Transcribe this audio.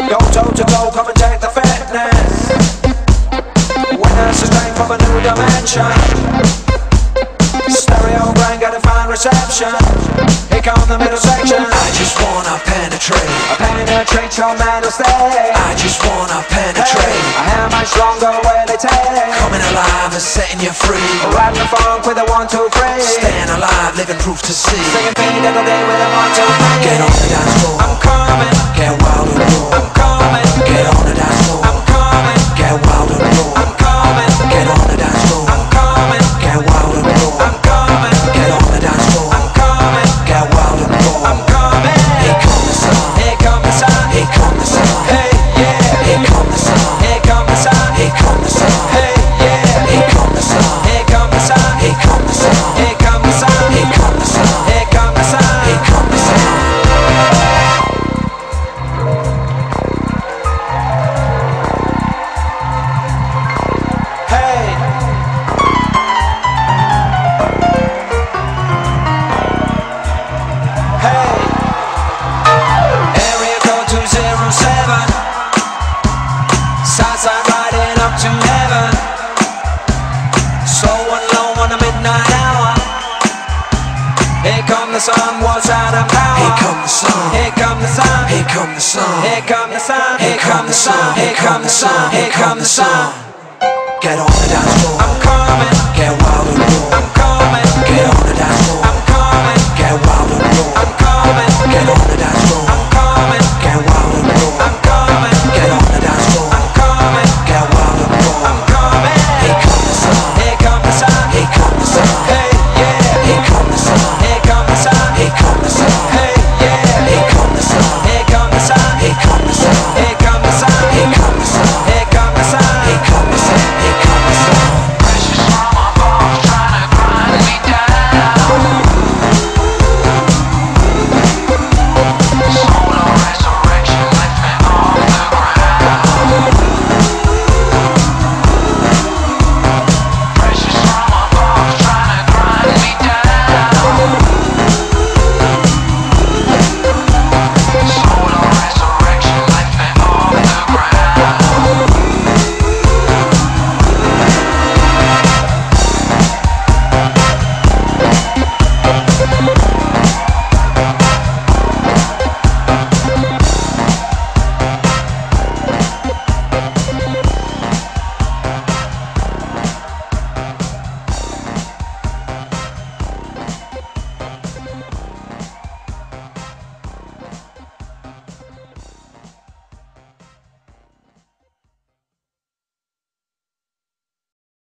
Go toe to toe, come and take the fitness. Witness the strength from a new dimension. Stereo brain got a fine reception. Here come the middle section. I just wanna penetrate. Penetrate your mental state. I just wanna penetrate. Hey, how much longer will it take? Coming alive and setting you free. Riding the funk with a 1, 2, 3. Staying alive, living proof to see. Singing pain every day with a 1, 2, 3. Get on the dance floor. I'm coming. Get wild and raw. I'm coming. Get on the dance floor. I'm coming. Get wild and raw. I'm coming. Get on the dance floor. I'm coming. Get wild and raw. I'm coming. Get on the dance floor. I'm coming. Get wild and raw. I'm coming. Here come the sun. Here come the sun. Here come the sun. Hey, yeah. Here come the sun. Here come the sun. Here come the sun. Hey, yeah. Here come the sun. Here come the sun. Here come the sun. Here come the sun. Here come the sun. Here come the sun. Here come the sun. Hey. Hey. Area code 207. Southside riding up to heaven. So alone on the midnight hour. Here come the sun, what's out of power? Here come the sun. Here come the sun. Here come the sun. Here come the sun. Here come the sun. Here come the sun. Here come the sun. Get on the dance floor. I'm coming.